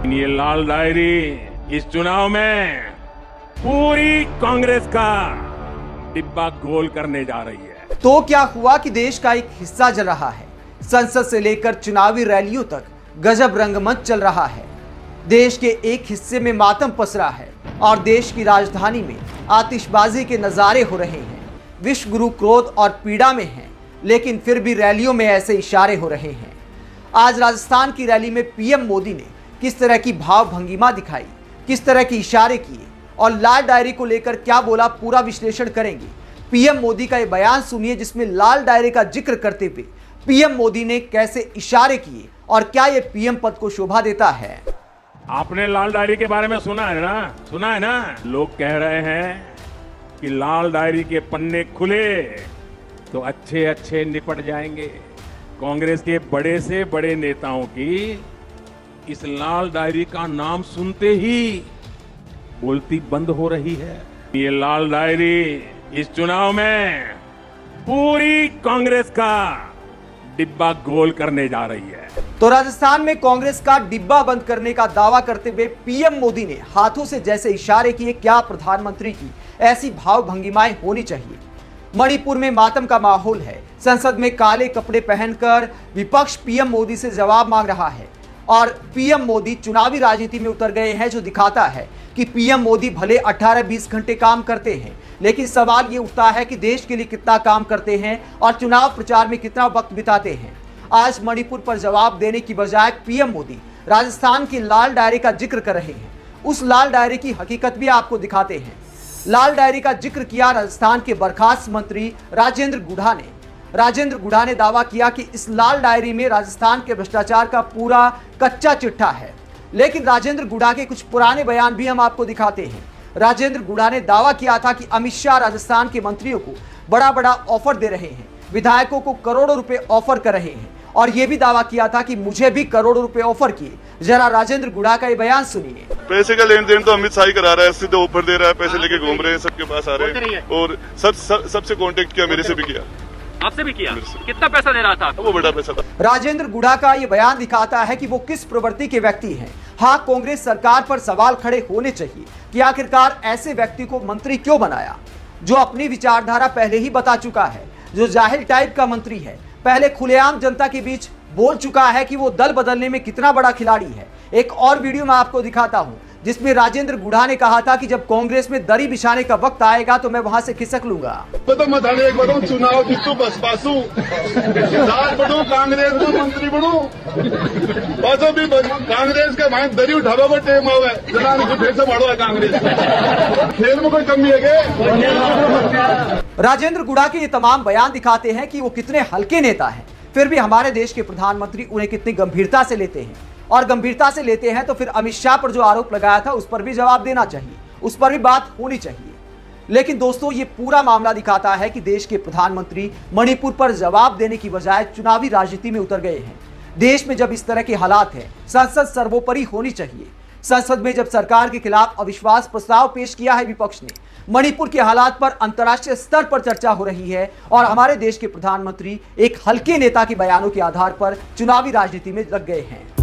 ये लाल डायरी इस चुनाव में पूरी कांग्रेस का डिब्बा गोल करने जा रही है। तो क्या हुआ कि देश का एक हिस्सा जल रहा है। संसद से लेकर चुनावी रैलियों तक गजब रंगमंच चल रहा है। देश के एक हिस्से में मातम पसरा है और देश की राजधानी में आतिशबाजी के नजारे हो रहे हैं। विश्व गुरु क्रोध और पीड़ा में है, लेकिन फिर भी रैलियों में ऐसे इशारे हो रहे हैं। आज राजस्थान की रैली में पीएम मोदी ने किस तरह की भाव भंगिमा दिखाई, किस तरह के इशारे किए और लाल डायरी को लेकर क्या बोला, पूरा विश्लेषण करेंगे। पीएम मोदी का यह बयान सुनिए जिसमें लाल डायरी का जिक्र करते हुए पीएम मोदी ने कैसे इशारे किए और क्या यह पीएम पद को शोभा देता है। आपने लाल डायरी के बारे में सुना है ना? लोग कह रहे हैं कि लाल डायरी के पन्ने खुले तो अच्छे अच्छे निपट जाएंगे। कांग्रेस के बड़े से बड़े नेताओं की इस लाल डायरी का नाम सुनते ही बोलती बंद हो रही है। ये लाल डायरी इस चुनाव में पूरी कांग्रेस का डिब्बा गोल करने जा रही है। तो राजस्थान में कांग्रेस का डिब्बा बंद करने का दावा करते हुए पीएम मोदी ने हाथों से जैसे इशारे किए, क्या प्रधानमंत्री की ऐसी भाव भंगिमाएं होनी चाहिए। मणिपुर में मातम का माहौल है। संसद में काले कपड़े पहनकर विपक्ष पीएम मोदी से जवाब मांग रहा है और पीएम मोदी चुनावी राजनीति में उतर गए हैं, जो दिखाता है कि पीएम मोदी भले 18-20 घंटे काम करते हैं, लेकिन सवाल ये उठता है कि देश के लिए कितना काम करते हैं और चुनाव प्रचार में कितना वक्त बिताते हैं। आज मणिपुर पर जवाब देने की बजाय पीएम मोदी राजस्थान की लाल डायरी का जिक्र कर रहे हैं। उस लाल डायरी की हकीकत भी आपको दिखाते हैं। लाल डायरी का जिक्र किया राजस्थान के बर्खास्त मंत्री राजेंद्र गुढ़ा ने। राजेंद्र गुढ़ा ने दावा किया कि इस लाल डायरी में राजस्थान के भ्रष्टाचार का पूरा कच्चा चिट्ठा है। लेकिन राजेंद्र गुढ़ा के कुछ पुराने बयान भी हम आपको दिखाते हैं। राजेंद्र गुढ़ा ने दावा किया था कि अमित शाह राजस्थान के मंत्रियों को बड़ा बड़ा ऑफर दे रहे हैं, विधायकों को करोड़ों रुपए ऑफर कर रहे हैं और यह भी दावा किया था कि मुझे भी करोड़ों रुपए ऑफर किए। जरा राजेंद्र गुढ़ा का ये बयान सुनिए। पैसे का लेन देन तो अमित शाह ही करा रहा है, सीधे ऑफर दे रहा है, पैसे लेके घूम रहे हैं, सबके पास आ रहे हैं और सबसे कांटेक्ट किया, मेरे से भी किया, आपसे भी किया। कितना पैसा दे रहा था? वो बड़ा पैसा था। राजेंद्र गुढ़ा का ये बयान दिखाता है कि वो किस प्रवृत्ति के व्यक्ति हैं। हाँ, कांग्रेस सरकार पर सवाल खड़े होने चाहिए कि आखिरकार ऐसे व्यक्ति को मंत्री क्यों बनाया, जो अपनी विचारधारा पहले ही बता चुका है, जो जाहिल टाइप का मंत्री है, पहले खुलेआम जनता के बीच बोल चुका है कि वो दल बदलने में कितना बड़ा खिलाड़ी है। एक और वीडियो मैं आपको दिखाता हूं जिसमें राजेंद्र गुढ़ा ने कहा था कि जब कांग्रेस में दरी बिछाने का वक्त आएगा तो मैं वहां से खिसक लूंगा। एक बढ़ू चुनाव जीतू बस पासू बढ़ू कांग्रेस में मंत्री बढ़ू पासो भी कांग्रेस के भाई दरी उठावा पर टेम आवे जना फिर से बढ़ो कांग्रेस खेल में कोई कमी है। राजेंद्र गुढ़ा के ये तमाम बयान दिखाते हैं कि वो कितने हल्के नेता हैं, फिर भी हमारे देश के प्रधानमंत्री उन्हें कितनी गंभीरता से लेते हैं। और गंभीरता से लेते हैं तो फिर अमित शाह पर जो आरोप लगाया था उस पर भी जवाब देना चाहिए, उस पर भी बात होनी चाहिए। लेकिन दोस्तों, ये पूरा मामला दिखाता है कि देश के प्रधानमंत्री मणिपुर पर जवाब देने की बजाय चुनावी राजनीति में उतर गए हैं। देश में जब इस तरह के हालात हैं, संसद सर्वोपरि होनी चाहिए। संसद में जब सरकार के खिलाफ अविश्वास प्रस्ताव पेश किया है विपक्ष ने, मणिपुर के हालात पर अंतर्राष्ट्रीय स्तर पर चर्चा हो रही है और हमारे देश के प्रधानमंत्री एक हल्के नेता के बयानों के आधार पर चुनावी राजनीति में लग गए हैं।